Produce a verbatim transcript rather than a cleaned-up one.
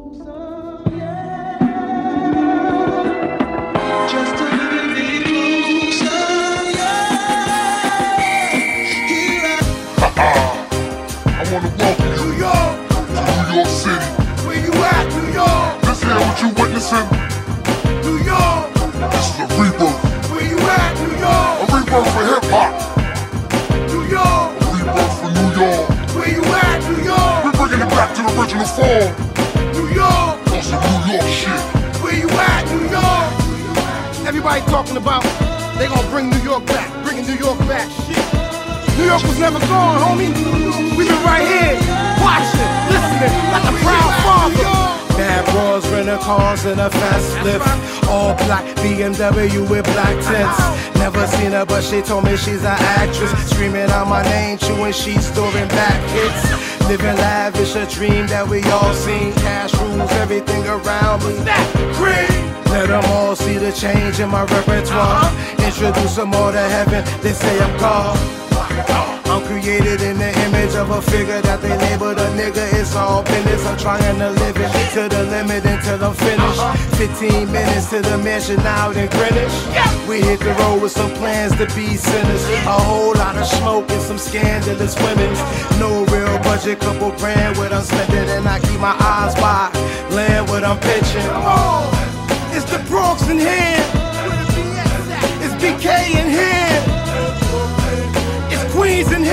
New York, to New York City. Where you at, New York? This here what you witnessing. New York, this is a rebirth. Where you at, New York? A rebirth for hip hop. New York, a rebirth for New York. Where you at, New York? We're bringing it back to the original form. New York, that's a New York shit. Where you at, New York? Everybody talking about they gonna bring New York back, bringing New York back. Shit. New York was never gone, homie. We been right here, watching, listening, like a proud father. Bad boys, rental cars in a fast lift. All black B M W with black tints. Never seen her, but she told me she's an actress. Screaming out my name, chewing sheets, throwing back hits. Living lavish, a dream that we all seen. Cash rules everything around me. Let them all see the change in my repertoire. Introduce them all to heaven, they say I'm God. I'm created in the image of a figure that they labeled a nigga. It's all business. I'm trying to live it to the limit until I'm finished. Fifteen minutes to the mansion out in Greenwich. We hit the road with some plans to be sinners. A whole lot of smoke and some scandalous women. No real budget, couple grand what I'm spending, and I keep my eyes wide, land what I'm pitching. Oh, it's the Bronx in here. It's B K in here. Queens in